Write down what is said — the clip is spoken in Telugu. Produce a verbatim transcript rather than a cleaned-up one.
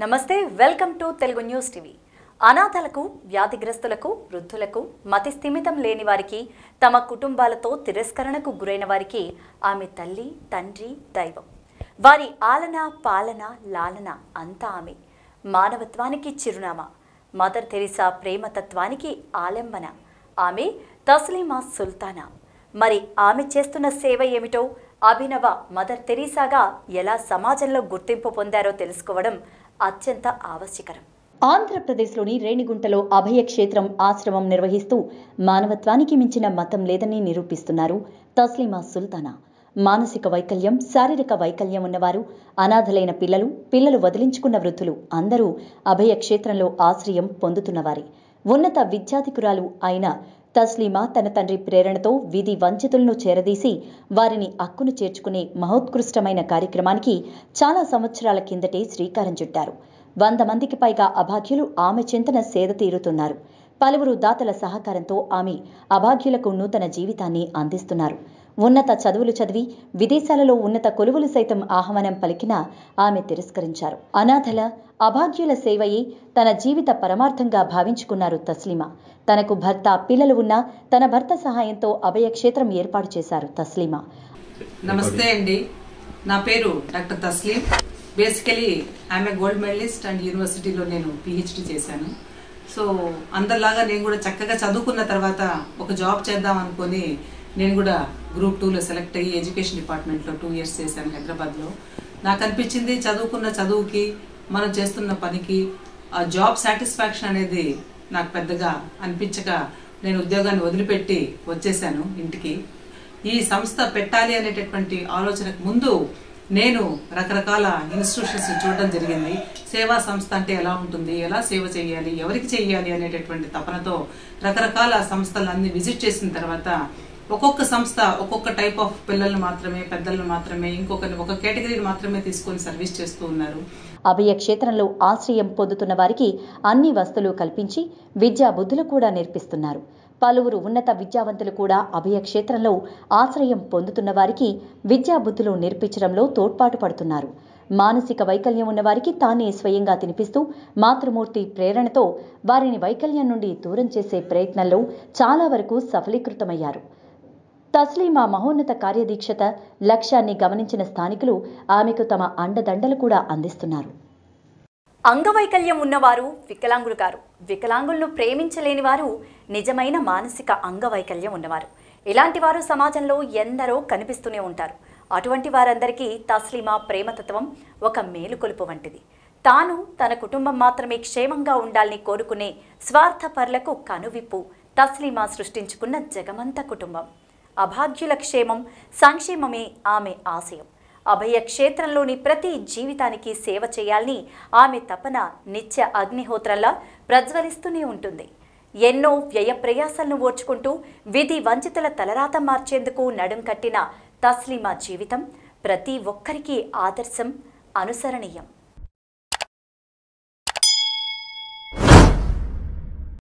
నమస్తే welcome to Telugu news TV. అనాథలకు, వ్యాధిగ్రస్తులకు, వృద్ధులకు, మతి స్థిమితం లేని వారికి, తమ కుటుంబాలతో తిరస్కరణకు గురైన వారికి ఆమె తల్లి, తండ్రి, దైవం. వారి ఆలన, పాలన, లాలన అంతా ఆమె. మానవత్వానికి చిరునామా. మదర్ తెరీసా ప్రేమతత్వానికి ఆలంబన. ఆమె తస్లీమా సుల్తానా. మరి ఆమె చేస్తున్న సేవ ఏమిటో, అభినవ మదర్ తెరీసాగా ఎలా సమాజంలో గుర్తింపు పొందారో తెలుసుకోవడం అత్యంత ఆవశ్యకరం. ఆంధ్రప్రదేశ్లోని రేణిగుంటలో అభయ క్షేత్రం ఆశ్రమం నిర్వహిస్తూ మానవత్వానికి మించిన మతం లేదని నిరూపిస్తున్నారు తస్లీమా సుల్తానా. మానసిక వైకల్యం, శారీరక వైకల్యం ఉన్నవారు, అనాథలైన పిల్లలు, పిల్లలు వదిలించుకున్న వృద్ధులు అందరూ అభయ క్షేత్రంలో ఆశ్రయం పొందుతున్నవారే. ఉన్నత విద్యాధికురాలు అయిన తస్లీమా తన తండ్రి ప్రేరణతో విధి వంచితులను చేరదీసి వారిని అక్కును చేర్చుకునే మహోత్కృష్టమైన కార్యక్రమానికి చాలా సంవత్సరాల కిందటే శ్రీకారం చుట్టారు. వంద మందికి పైగా అభాగ్యులు ఆమె చింతన సేద తీరుతున్నారు. పలువురు దాతల సహకారంతో ఆమె అభాగ్యులకు నూతన జీవితాన్ని అందిస్తున్నారు. ఉన్నత చదువులు చదివి విదేశాలలో ఉన్నత కొలువులు సైతం ఆహ్వానం పలికినా ఆమె తిరస్కరించారు. అనాథల, అభాగ్యుల సేవయే తన జీవిత పరమార్థంగా భావించుకున్నారు తస్లీమా. తనకు భర్త, పిల్లలు ఉన్నా తన భర్త సహాయంతో అభయ క్షేత్రం ఏర్పాటు చేశారు తస్లీమా. నమస్తే అండి, నా పేరు డాక్టర్ తస్లీం. బేసికలీ ఆమె గోల్డ్ మెడలిస్ట్ అండ్ యూనివర్సిటీలో నేను పిహెచ్డి చేశాను. సో అందరిలాగా నేను కూడా చక్కగా చదువుకున్న తర్వాత ఒక జాబ్ చేద్దాం అనుకొని నేను కూడా గ్రూప్ టూలో సెలెక్ట్ అయ్యి ఎడ్యుకేషన్ డిపార్ట్మెంట్లో టూ ఇయర్స్ చేశాను హైదరాబాద్లో. నాకు అనిపించింది చదువుకున్న చదువుకి, మనం చేస్తున్న పనికి ఆ జాబ్ సాటిస్ఫాక్షన్ అనేది నాకు పెద్దగా అనిపించక నేను ఉద్యోగాన్ని వదిలిపెట్టి వచ్చేసాను ఇంటికి. ఈ సంస్థ పెట్టాలి అనేటటువంటి ఆలోచనకు ముందు నేను రకరకాల ఇన్స్టిట్యూషన్స్ చూడడం జరిగింది. సేవా సంస్థ అంటే ఎలా ఉంటుంది, ఎలా సేవ చేయాలి, ఎవరికి చేయాలి అనేటటువంటి తపనతో రకరకాల సంస్థలన్నీ విజిట్ చేసిన తర్వాత ఒక్కొక్క సంస్థ ఒక్కొక్క టైప్ ఆఫ్ పిల్లల్ని మాత్రమే, పెద్దలను మాత్రమే, ఇంకొక ఒక కేటగిరీని మాత్రమే తీసుకొని సర్వీస్ చేస్తూ ఉన్నారు. అభయ క్షేత్రంలో ఆశ్రయం పొందుతున్న వారికి అన్ని వసతులు కల్పించి విద్యా బుద్ధులు కూడా నేర్పిస్తున్నారు. పలువురు ఉన్నత విద్యావంతులు కూడా అభయ క్షేత్రంలో ఆశ్రయం పొందుతున్న వారికి విద్యా బుద్ధులు నేర్పించడంలో తోడ్పాటు పడుతున్నారు. మానసిక వైకల్యం ఉన్న వారికి తానే స్వయంగా తినిపిస్తూ మాతృమూర్తి ప్రేరణతో వారిని వైకల్యం నుండి దూరం చేసే ప్రయత్నంలో చాలా వరకు సఫలీకృతమయ్యారు. తస్లీమా మహోన్నత కార్యదీక్షత లక్ష్యాన్ని గమనించిన స్థానికులు ఆమెకు తమ అండదండలు కూడా అందిస్తున్నారు. అంగవైకల్యం ఉన్నవారు వికలాంగులు కారు. వికలాంగులను ప్రేమించలేని వారు నిజమైన మానసిక అంగవైకల్యం ఉన్నవారు. ఇలాంటి వారు సమాజంలో ఎందరో కనిపిస్తూనే ఉంటారు. అటువంటి వారందరికీ తస్లీమా ప్రేమతత్వం ఒక మేలుకొలుపు వంటిది. తాను, తన కుటుంబం మాత్రమే క్షేమంగా ఉండాలని కోరుకునే స్వార్థపరులకు కనువిప్పు తస్లీమా సృష్టించుకున్న జగమంత కుటుంబం. అభాగ్యుల క్షేమం, సంక్షేమమే ఆమె ఆశయం. అభయ క్షేత్రంలోని ప్రతి జీవితానికి సేవ చేయాలని ఆమె తపన నిత్య అగ్నిహోత్రంలా ప్రజ్వలిస్తూనే ఉంటుంది. ఎన్నో వ్యయ ప్రయాసాలను ఓర్చుకుంటూ విధి వంచితుల తలరాత మార్చేందుకు నడుం కట్టిన తస్లీమా జీవితం ప్రతి ఒక్కరికి ఆదర్శం, అనుసరణీయం.